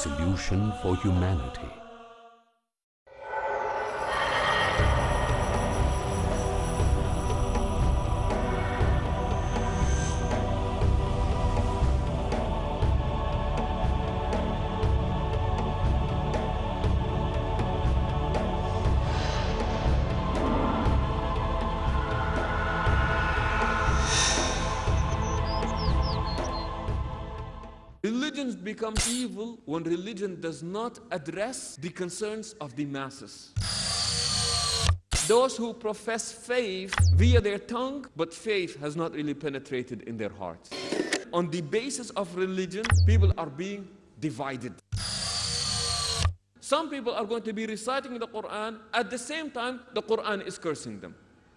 solution for humanity. Religion becomes evil when religion does not address the concerns of the masses. Those who profess faith via their tongue, but faith has not really penetrated in their hearts. On the basis of religion, people are being divided. Some people are going to be reciting the Quran, at the same time, the Quran is cursing them.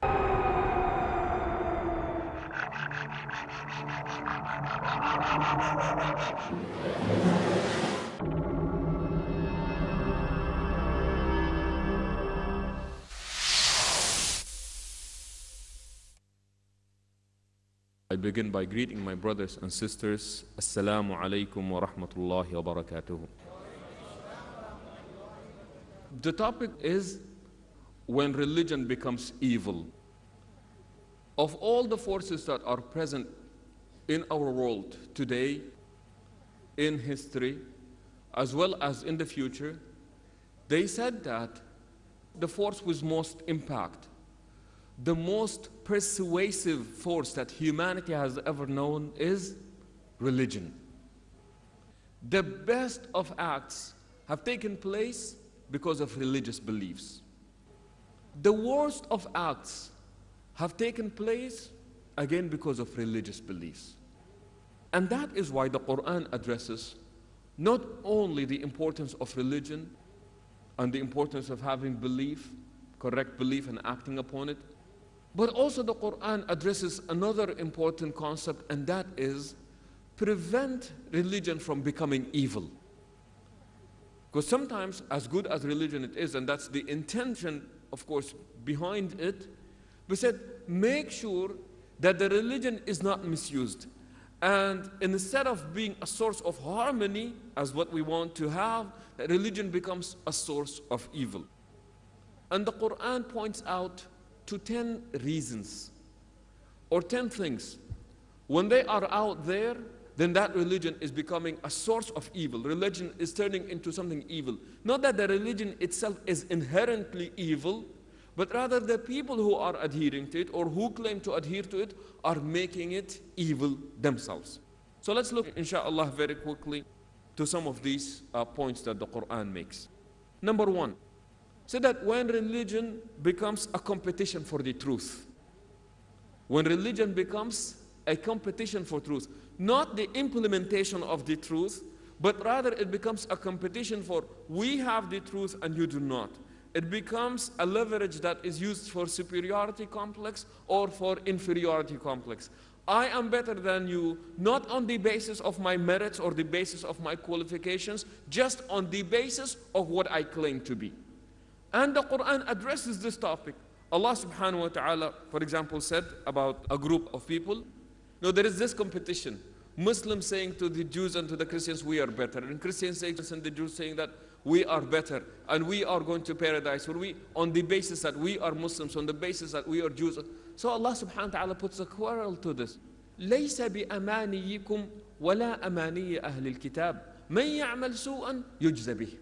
I begin by greeting my brothers and sisters. Assalamu alaikum wa rahmatullahi wa barakatuh. The topic is when religion becomes evil. Of all the forces that are present in our world today, in history, as well as in the future, they said that the force with most impact, the most persuasive force that humanity has ever known is religion. The best of acts have taken place because of religious beliefs. The worst of acts have taken place again because of religious beliefs. And that is why the Quran addresses not only the importance of religion and the importance of having belief, correct belief and acting upon it, but also the Quran addresses another important concept, and that is prevent religion from becoming evil. Because sometimes, as good as religion it is, and that's the intention, of course, behind it, we said, make sure that the religion is not misused. And instead of being a source of harmony, as what we want to have, that religion becomes a source of evil. And the Quran points out to 10 reasons, or 10 things. When they are out there, then that religion is becoming a source of evil. Religion is turning into something evil. Not that the religion itself is inherently evil, but rather the people who are adhering to it or who claim to adhere to it are making it evil themselves. So let's look, inshallah, very quickly to some of these points that the Quran makes. Number one, so that when religion becomes a competition for the truth, when religion becomes a competition for truth, not the implementation of the truth, but rather it becomes a competition for we have the truth and you do not. It becomes a leverage that is used for superiority complex or for inferiority complex. I am better than you, not on the basis of my merits or the basis of my qualifications, just on the basis of what I claim to be. And the Quran addresses this topic. Allah subhanahu wa ta'ala, for example, said about a group of people, no, there is this competition. Muslims saying to the Jews and to the Christians, we are better. And Christians saying and the Jews saying that we are better and we are going to paradise. On the basis that we are Muslims, on the basis that we are Jews. So Allah subhanahu wa ta'ala puts a quarrel to this. لَيْسَ بِأَمَانِيِّكُمْ وَلَا أَمَانِيِّ أَهْلِ الْكِتَابِ مَنْ يَعْمَلْ سُوءًا يُجْزَ بِهِ.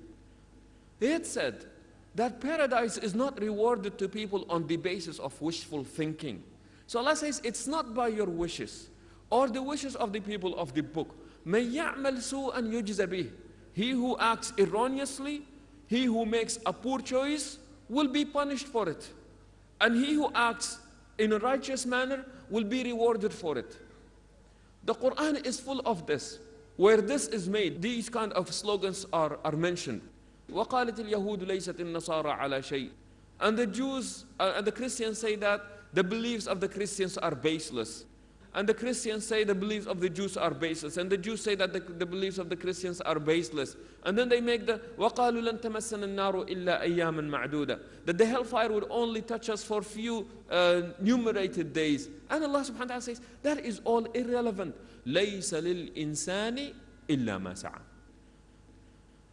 It said that paradise is not rewarded to people on the basis of wishful thinking. So Allah says it's not by your wishes or the wishes of the people of the book. مَنْ يَعْمَلْ سُوءًا يُجْزَ بِهِ. He who acts erroneously, he who makes a poor choice will be punished for it. And he who acts in a righteous manner will be rewarded for it. The Quran is full of this. Where this is made, these kind of slogans are mentioned. وَقَالَتِ الْيَهُودُ لَيْسَتِ النَّصَارَى عَلَى شَيْءٍ. And the Jews and the Christians say that the beliefs of the Christians are baseless. And the Christians say the beliefs of the Jews are baseless. And the Jews say that the beliefs of the Christians are baseless. And then they make the وَقَالُوا لَن تَمَسَّنَا النَّارُ إِلَّا أَيَّامًا مَعْدُودًا. That the hellfire would only touch us for few numerated days. And Allah subhanahu wa ta'ala says, that is all irrelevant. لَيْسَ لِلْإِنسَانِ إِلَّا مَا سَعَى.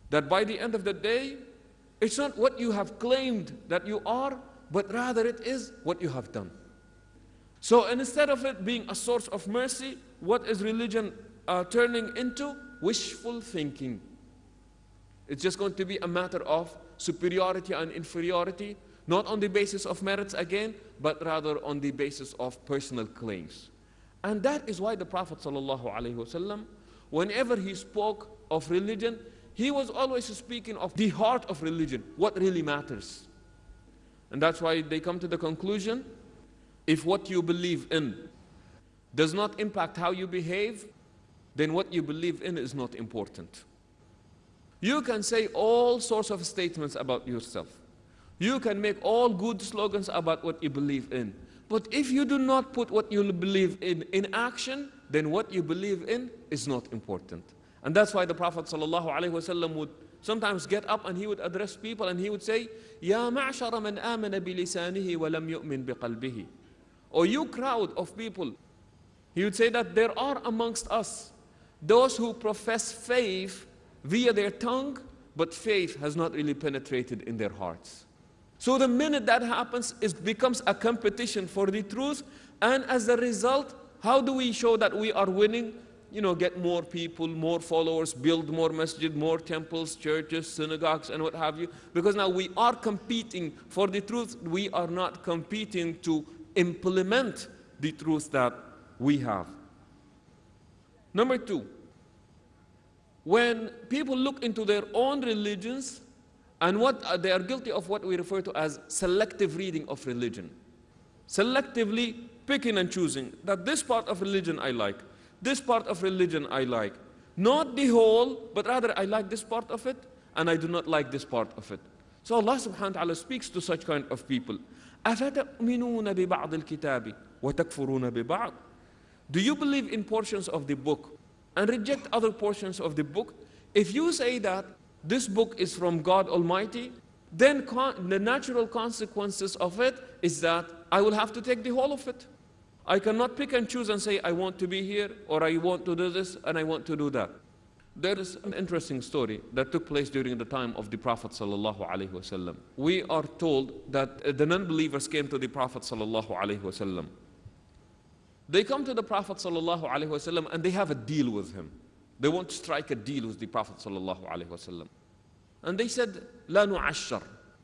That by the end of the day, it's not what you have claimed that you are, but rather it is what you have done. So instead of it being a source of mercy, what is religion turning into? Wishful thinking. It's just going to be a matter of superiority and inferiority, not on the basis of merits again, but rather on the basis of personal claims. And that is why the Prophet ﷺ, whenever he spoke of religion, he was always speaking of the heart of religion, what really matters. And that's why they come to the conclusion, if what you believe in does not impact how you behave, then what you believe in is not important. You can say all sorts of statements about yourself. You can make all good slogans about what you believe in. But if you do not put what you believe in action, then what you believe in is not important. And that's why the Prophet ﷺ would sometimes get up and he would address people and he would say, Ya ma'shara man amana bilisanihi wa lam yu'min biqalbihi. Or you crowd of people. He would say that there are amongst us those who profess faith via their tongue, but faith has not really penetrated in their hearts. So the minute that happens, it becomes a competition for the truth. And as a result, how do we show that we are winning? You know, get more people, more followers, build more masjid, more temples, churches, synagogues, and what have you. Because now we are competing for the truth. We are not competing to implement the truth that we have. Number two, when people look into their own religions, and what they are guilty of what we refer to as selective reading of religion. Selectively picking and choosing that this part of religion I like, this part of religion I like. Not the whole, but rather I like this part of it and I do not like this part of it. So Allah subhanahu wa ta'ala speaks to such kind of people. أَفَتَؤْمِنُونَ بِبَعْضِ الْكِتَابِ وَتَكْفُرُونَ بِبَعْضِ. Do you believe in portions of the book and reject other portions of the book? If you say that this book is from God Almighty, then the natural consequences of it is that I will have to take the whole of it. I cannot pick and choose and say I want to be here or I want to do this and I want to do that. There is an interesting story that took place during the time of the Prophet ﷺ. We are told that the non-believers came to the Prophet ﷺ. They come to the Prophet ﷺ and they have a deal with him. They want to strike a deal with the Prophet ﷺ. And they said, لا نعشر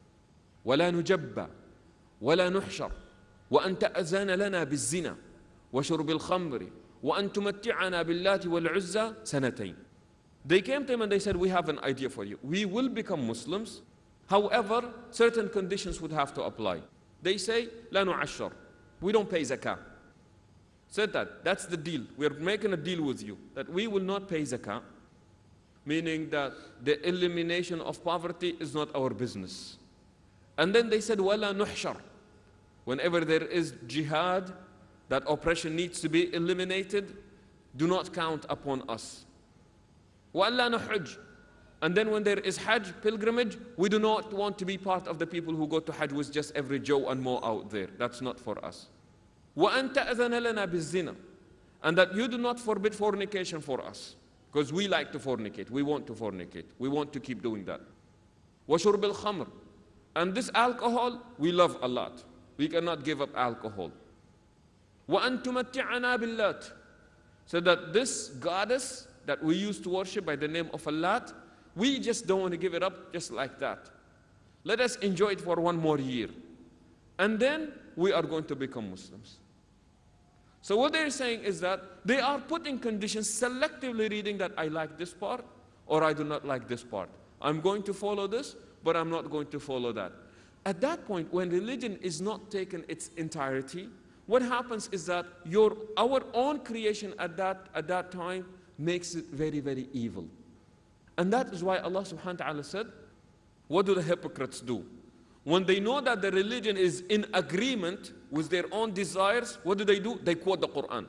ولا نجبى ولا نحشر وأن تأذن لنا بالزنا وشرب الخمر وأن تمتعنا باللات والعزى سنتين. They came to him and they said, we have an idea for you. We will become Muslims. However, certain conditions would have to apply. They say, لا نعشر. We don't pay zakah. Said that, that's the deal. We're making a deal with you that we will not pay zakah, meaning that the elimination of poverty is not our business. And then they said, وَلَا نُحْشَرْ. Whenever there is jihad, that oppression needs to be eliminated, do not count upon us. وَأَلَّا نُحُجْ. And then when there is Hajj, pilgrimage, we do not want to be part of the people who go to Hajj with just every Joe and Mo out there. That's not for us. وَأَن تَأْذَنَ لَنَا بِالزِّنَا. And that you do not forbid fornication for us. Because we like to fornicate. We want to fornicate. We want to keep doing that. وَشُرْبِ الْخَمْرِ. And this alcohol, we love a lot. We cannot give up alcohol. وَأَن تُمَتِّعَنَا بِاللَّاتِ. So that this goddess that we used to worship by the name of Allah, we just don't want to give it up just like that. Let us enjoy it for one more year. And then we are going to become Muslims. So what they're saying is that they are putting conditions, selectively reading that I like this part or I do not like this part. I'm going to follow this, but I'm not going to follow that. At that point, when religion is not taken its entirety, what happens is that our own creation at that time makes it very, very evil. And that is why Allah subhanahu wa ta'ala said, what do the hypocrites do? When they know that the religion is in agreement with their own desires, what do? They quote the Quran.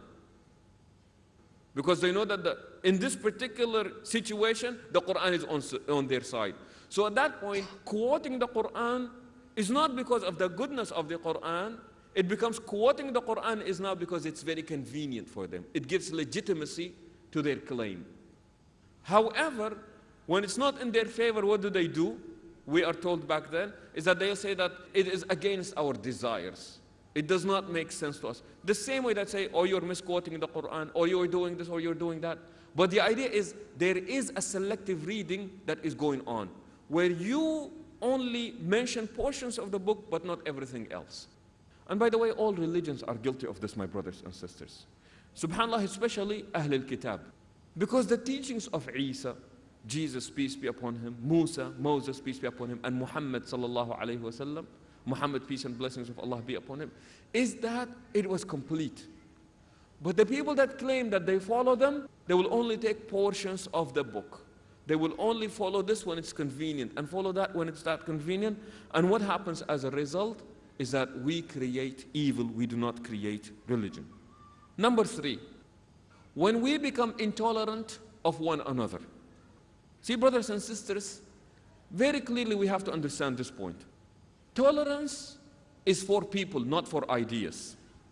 Because they know that in this particular situation, the Quran is on their side. So at that point, quoting the Quran is not because of the goodness of the Quran. It becomes quoting the Quran is now because it's very convenient for them. It gives legitimacy to their claim. However, When it's not in their favor, what do? We are told back then, is that they'll say that it is against our desires. It does not make sense to us. The same way that say, oh, you're misquoting the Quran, or you're doing this, or you're doing that. But the idea is, there is a selective reading that is going on, where you only mention portions of the book, but not everything else. And by the way, all religions are guilty of this, my brothers and sisters. SubhanAllah, especially Ahlul Kitab. Because the teachings of Isa, Jesus, peace be upon him, Musa, Moses, peace be upon him, and Muhammad sallallahu alayhi wa sallam, Muhammad, peace and blessings of Allah be upon him, is that it was complete. But the people that claim that they follow them, they will only take portions of the book. They will only follow this when it's convenient and follow that when it's not convenient. And what happens as a result is that we create evil, we do not create religion. Number 3, when we become intolerant of one another. See, brothers and sisters, very clearly we have to understand this point. Tolerance is for people, not for ideas.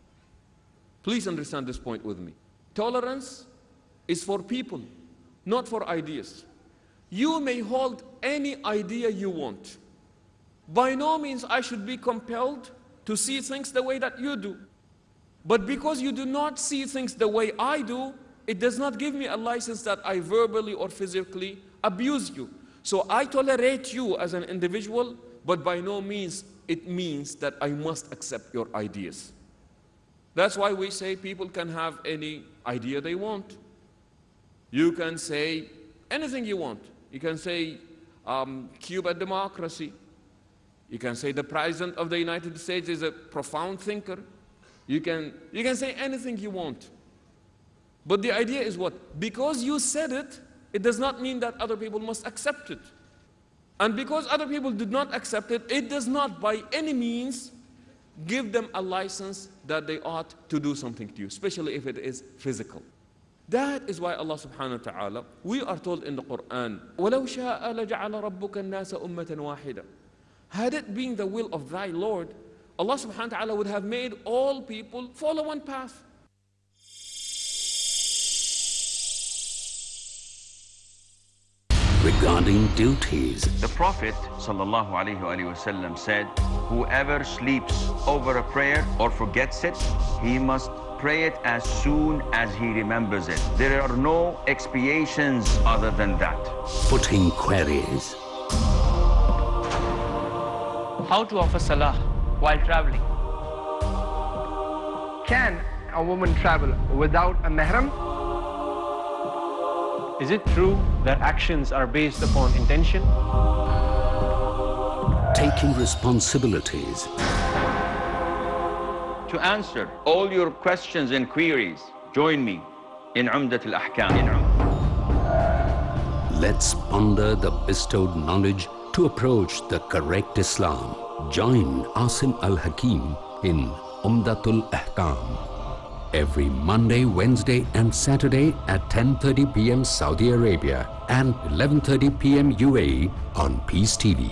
Please understand this point with me. Tolerance is for people, not for ideas. You may hold any idea you want. By no means I should be compelled to see things the way that you do. But because you do not see things the way I do, it does not give me a license that I verbally or physically abuse you. So I tolerate you as an individual, but by no means it means that I must accept your ideas. That's why we say people can have any idea they want. You can say anything you want. You can say Cuba democracy. You can say the President of the United States is a profound thinker. You can say anything you want. But the idea is what? Because you said it, it does not mean that other people must accept it. And because other people did not accept it, it does not by any means give them a license that they ought to do something to you, especially if it is physical. That is why Allah subhanahu wa ta'ala, we are told in the Quran, وَلَوْ شَاءَ لَجَعَلَ رَبُّكَ النَّاسَ أُمَّةً وَاحِدًا. Had it been the will of thy Lord, Allah subhanahu wa ta'ala would have made all people follow one path. Regarding duties, the Prophet ﷺ said, whoever sleeps over a prayer or forgets it, he must pray it as soon as he remembers it. There are no expiations other than that. putting queries, How to offer salah while traveling? Can a woman travel without a mahram? Is it true that actions are based upon intention? taking responsibilities, To answer all your questions and queries, join me in Umdat al-Ahkam. let's ponder the bestowed knowledge to approach the correct Islam. Join Asim Al-Hakim in Umdatul Ahkam every Monday, Wednesday and Saturday at 10:30 p.m. Saudi Arabia and 11:30 p.m. UAE on Peace TV.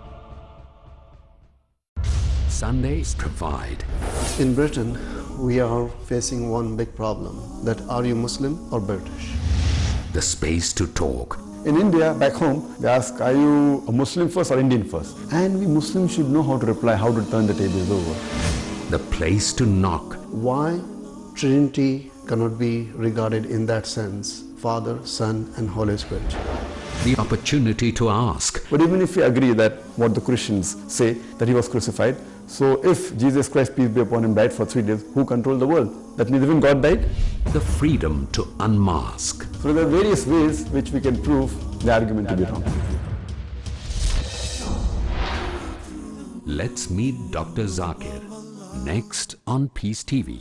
Sundays provide In Britain, we are facing one big problem, that are you Muslim or British? the space to talk, In India, back home, they ask, are you a Muslim first or Indian first? And we Muslims should know how to reply, how to turn the tables over. the place to knock, Why Trinity cannot be regarded in that sense, Father, Son and Holy Spirit? the opportunity to ask, But even if we agree that what the Christians say, that he was crucified, so if Jesus Christ, peace be upon him, died for 3 days, who controlled the world? That means even God died? the freedom to unmask. So there are various ways which we can prove the argument to be wrong. Let's meet Dr. Zakir next on Peace TV.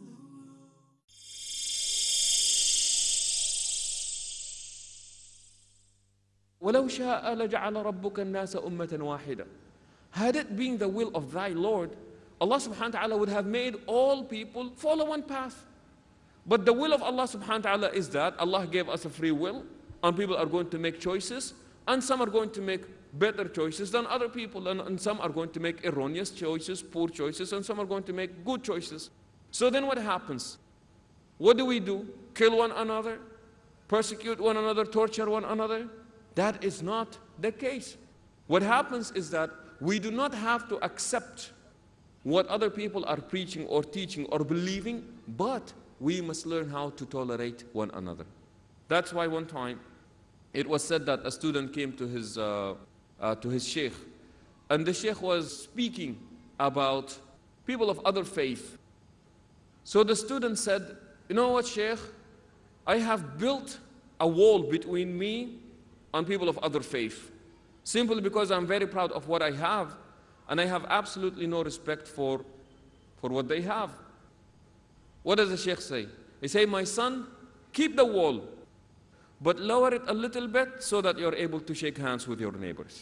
وَلَوْ شَاءَ لَجَعَلَ رَبُّكَ النَّاسَ أُمَّةً وَاحِدًا. Had it been the will of thy Lord, Allah subhanahu wa ta'ala would have made all people follow one path. But the will of Allah subhanahu wa ta'ala is that Allah gave us a free will, and people are going to make choices, and some are going to make better choices than other people, and some are going to make erroneous choices, poor choices, and some are going to make good choices. So then what happens? What do? Kill one another? Persecute one another? Torture one another? that is not the case. What happens is that we do not have to accept what other people are preaching or teaching or believing, but we must learn how to tolerate one another. That's why one time it was said that a student came to his sheikh, and the sheikh was speaking about people of other faith. So the student said, you know what, sheikh, I have built a wall between me and people of other faith, simply because I'm very proud of what I have, and I have absolutely no respect for what they have. What does the sheikh say? He say, my son, keep the wall, but lower it a little bit so that you're able to shake hands with your neighbors.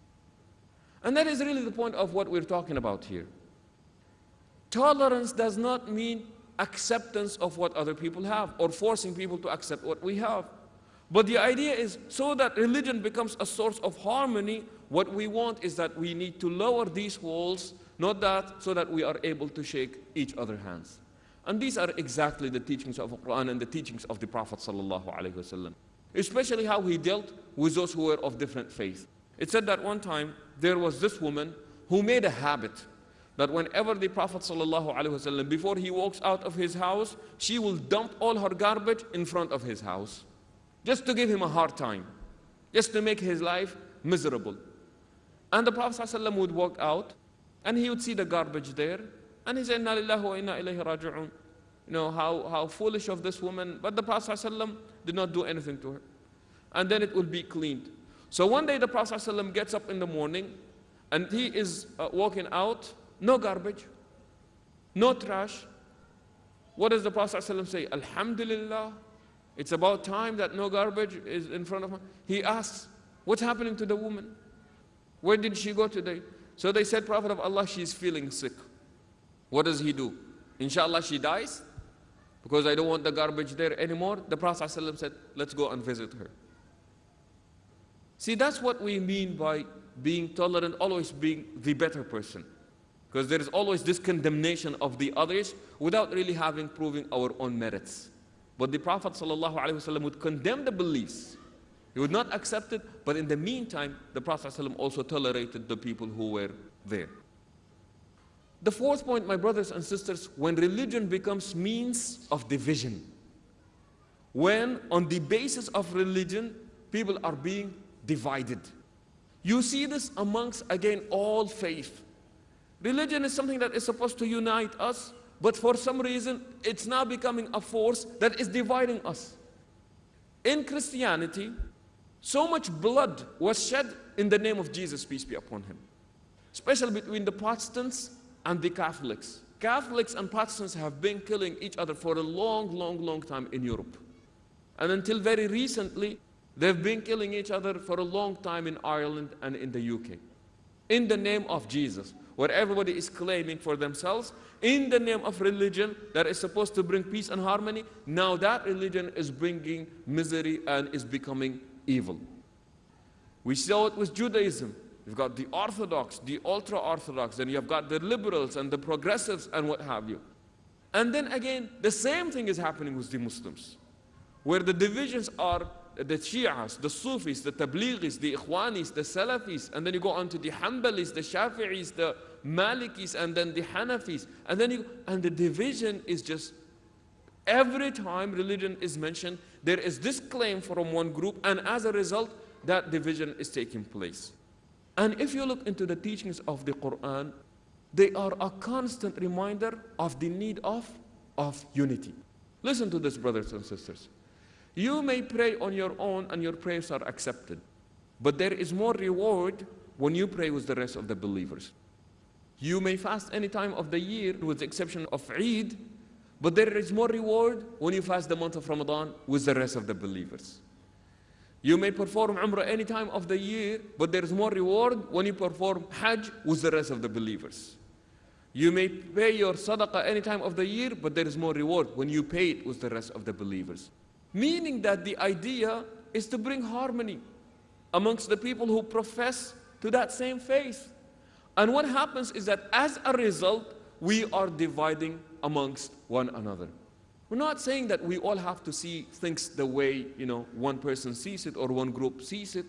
And that is really the point of what we're talking about here. Tolerance does not mean acceptance of what other people have or forcing people to accept what we have. But the idea is, so that religion becomes a source of harmony, what we want is that we need to lower these walls, not that so that we are able to shake each other's hands. And these are exactly the teachings of the Quran and the teachings of the Prophet ﷺ, especially how he dealt with those who were of different faith. It said that one time there was this woman who made a habit that whenever the Prophet ﷺ, before he walks out of his house, she will dump all her garbage in front of his house, just to give him a hard time, just to make his life miserable. And the Prophet ﷺ would walk out, and he would see the garbage there, and he said, Inna lillahi wa inna ilayhi raji'un. You know, how foolish of this woman. But the Prophet ﷺ did not do anything to her. And then it will be cleaned. So one day the Prophet ﷺ gets up in the morning, and he is walking out, no garbage, no trash. What does the Prophet ﷺ say? Alhamdulillah, it's about time that no garbage is in front of him. He asks, what's happening to the woman? Where did she go today? So they said, Prophet of Allah, she's feeling sick. What does he do? Inshallah, she dies because I don't want the garbage there anymore. The Prophet ﷺ said, let's go and visit her. See, that's what we mean by being tolerant, always being the better person. Because there is always this condemnation of the others without really having proven our own merits. But the Prophet ﷺ would condemn the beliefs. He would not accept it, but in the meantime, the Prophet ﷺ also tolerated the people who were there. The fourth point, my brothers and sisters, when religion becomes means of division, when on the basis of religion, people are being divided. You see this amongst, again, all faith. Religion is something that is supposed to unite us, but for some reason, it's now becoming a force that is dividing us. In Christianity, so much blood was shed in the name of Jesus, peace be upon him, especially between the Protestants and the Catholics. Catholics and Protestants have been killing each other for a long time in Europe. And until very recently, they've been killing each other for a long time in Ireland and in the UK. In the name of Jesus, where everybody is claiming for themselves, in the name of religion that is supposed to bring peace and harmony, now that religion is bringing misery and is becoming evil. We saw it with Judaism. You've got the Orthodox, the ultra-Orthodox, then you've got the liberals and the progressives and what have you. And then again, the same thing is happening with the Muslims, where the divisions are the Shi'as, the Sufis, the Tablighis, the Ikhwanis, the Salafis, and then you go on to the Hanbalis, the Shafi'is, the Malikis, and then the Hanafis, and then and the division is just, every time religion is mentioned, there is this claim from one group, and as a result, that division is taking place. And if you look into the teachings of the Quran, they are a constant reminder of the need of unity. Listen to this, brothers and sisters. You may pray on your own and your prayers are accepted, but there is more reward when you pray with the rest of the believers. You may fast any time of the year with the exception of Eid, but there is more reward when you fast the month of Ramadan with the rest of the believers. You may perform Umrah any time of the year, but there is more reward when you perform Hajj with the rest of the believers. You may pay your Sadaqah any time of the year, but there is more reward when you pay it with the rest of the believers. Meaning that the idea is to bring harmony amongst the people who profess to that same faith. And what happens is that as a result, we are dividing amongst one another. We're not saying that we all have to see things the way, one person sees it or one group sees it.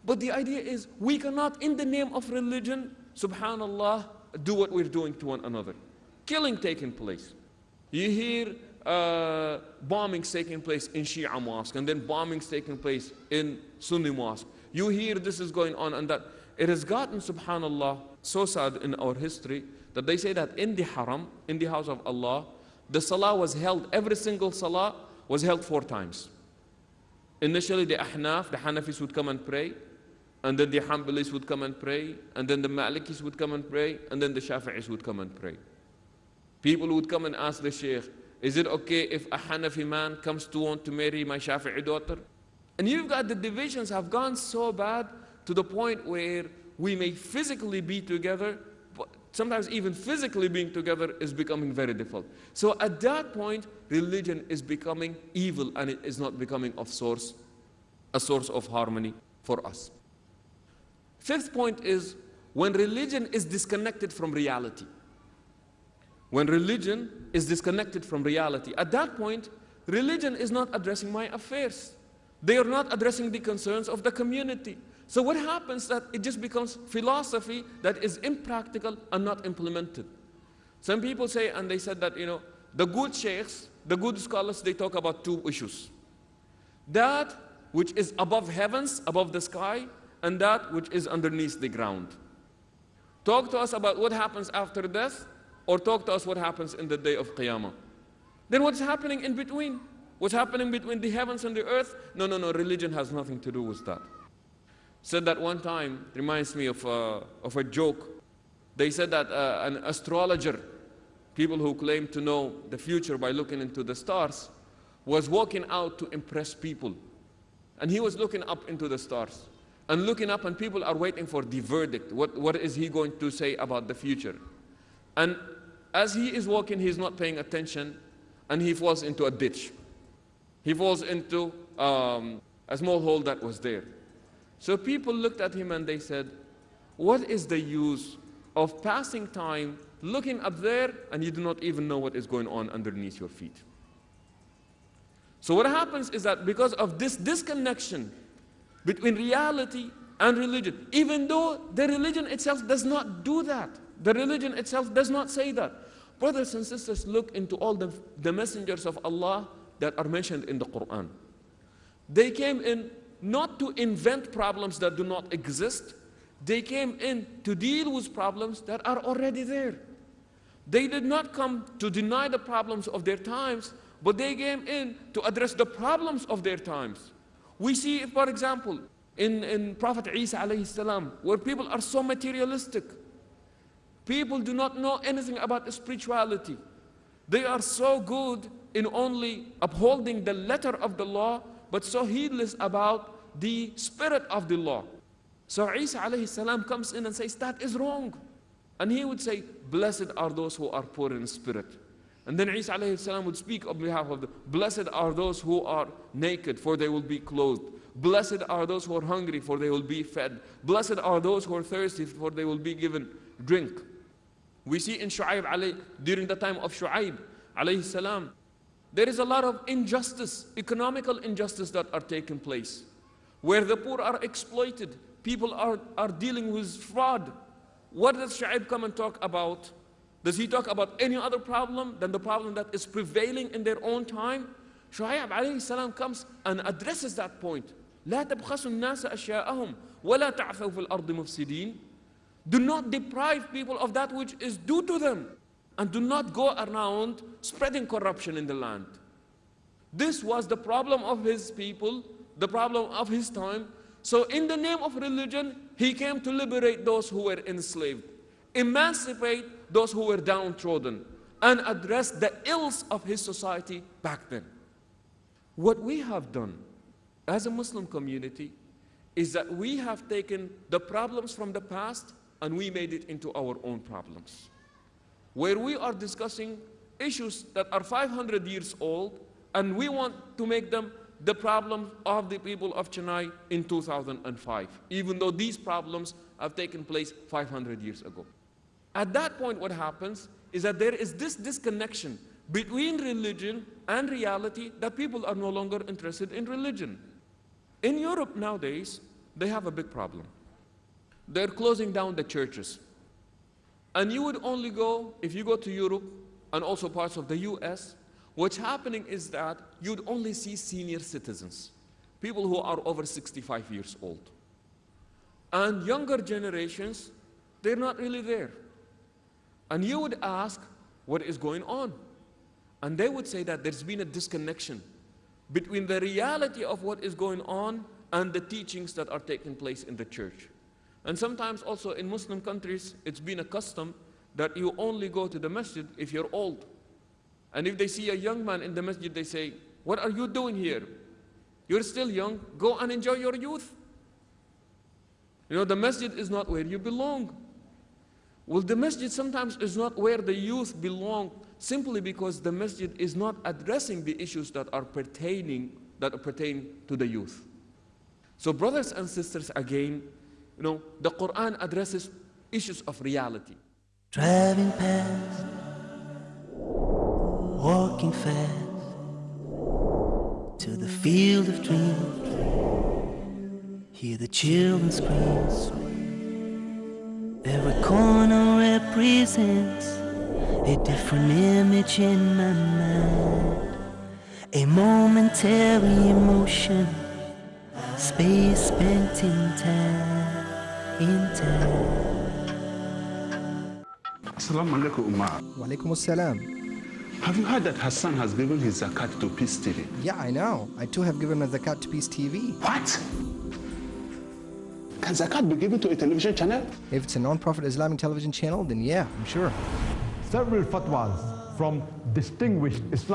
But the idea is we cannot, in the name of religion, subhanallah, do what we're doing to one another. Killing taking place. You hear bombings taking place in Shia mosque, and then bombings taking place in Sunni mosque. You hear this is going on and that. It has gotten, subhanallah, so sad in our history that they say that in the haram, in the house of Allah, the salah was held, every single salah was held 4 times. Initially the Ahnaf, the Hanafis would come and pray, and then the Hanbalis would come and pray, and then the Malikis would come and pray, and then the Shafi'is would come and pray. People would come and ask the Shaykh, is it okay if a Hanafi man comes to want to marry my Shafi'i daughter? And you've got the divisions have gone so bad to the point where we may physically be together, but sometimes even physically being together is becoming very difficult. So at that point, religion is becoming evil, and it is not becoming a source of harmony for us. 5th point is when religion is disconnected from reality. When religion is disconnected from reality, at that point, religion is not addressing my affairs. They are not addressing the concerns of the community. So what happens that it just becomes philosophy that is impractical and not implemented. Some people say, and they said that, the good sheikhs, the good scholars, they talk about 2 issues. That which is above heavens, above the sky, and that which is underneath the ground. Talk to us about what happens after death, or talk to us what happens in the day of Qiyamah. Then what's happening in between? What's happening between the heavens and the earth? No, religion has nothing to do with that. Said that one time, reminds me of a joke. They said that an astrologer, people who claim to know the future by looking into the stars, was walking out to impress people. And he was looking up into the stars. And looking up, and people are waiting for the verdict. What is he going to say about the future? And as he is walking, he's not paying attention, and he falls into a ditch. He falls into a small hole that was there. So people looked at him and they said, what is the use of passing time looking up there and you do not even know what is going on underneath your feet? So what happens is that because of this disconnection between reality and religion, even though the religion itself does not do that, the religion itself does not say that. Brothers and sisters, look into all the messengers of Allah that are mentioned in the Quran. They came in not to invent problems that do not exist. They came in to deal with problems that are already there. They did not come to deny the problems of their times, but they came in to address the problems of their times. We see, for example, in Prophet Isa alayhi salam, where people are so materialistic. People do not know anything about spirituality. They are so good in only upholding the letter of the law, but so heedless about the spirit of the law. So Isa alayhi salam comes in and says, that is wrong. And he would say, blessed are those who are poor in spirit. And then Isa alayhi salam would speak on behalf of them. Blessed are those who are naked, for they will be clothed. Blessed are those who are hungry, for they will be fed. Blessed are those who are thirsty, for they will be given drink. We see in Shu'aib, during the time of Shu'aib alayhi salam, there is a lot of injustice, economical injustice that are taking place, where the poor are exploited, people are dealing with fraud. What does Shu'aib come and talk about? Does he talk about any other problem than the problem that is prevailing in their own time? Shu'aib alayhi salam comes and addresses that point. لا تبخسوا الناس أشياءهم ولا تعثوا في الأرض مفسدين. Do not deprive people of that which is due to them, and do not go around spreading corruption in the land. This was the problem of his people, the problem of his time. So in the name of religion, he came to liberate those who were enslaved, emancipate those who were downtrodden, and address the ills of his society back then. What we have done as a Muslim community is that we have taken the problems from the past and we made it into our own problems, where we are discussing issues that are 500 years old, and we want to make them the problem of the people of Chennai in 2005, even though these problems have taken place 500 years ago. At that point, what happens is that there is this disconnection between religion and reality, that people are no longer interested in religion. In Europe nowadays, they have a big problem. They're closing down the churches. And you would only go, if you go to Europe and also parts of the US, what's happening is that you'd only see senior citizens, people who are over 65 years old. And younger generations, they're not really there. And you would ask, what is going on? And they would say that there's been a disconnection between the reality of what is going on and the teachings that are taking place in the church. And sometimes also in Muslim countries, it's been a custom that you only go to the masjid if you're old. And if they see a young man in the masjid, they say, what are you doing here? You're still young, go and enjoy your youth. You know, the masjid is not where you belong. Well, the masjid sometimes is not where the youth belong, simply because the masjid is not addressing the issues that pertain to the youth. So brothers and sisters, again, you know, the Quran addresses issues of reality. Driving past, walking fast, to the field of dreams, hear the children scream. Every corner represents a different image in my mind, a momentary emotion, space spent in time. Assalamu alaikum, Umar. Wa alaikum assalam. Have you heard that Hassan has given his zakat to Peace TV? Yeah, I know. I too have given my zakat to Peace TV. What? Can zakat be given to a television channel? If it's a non-profit Islamic television channel, then yeah, I'm sure. Several fatwas from distinguished Islam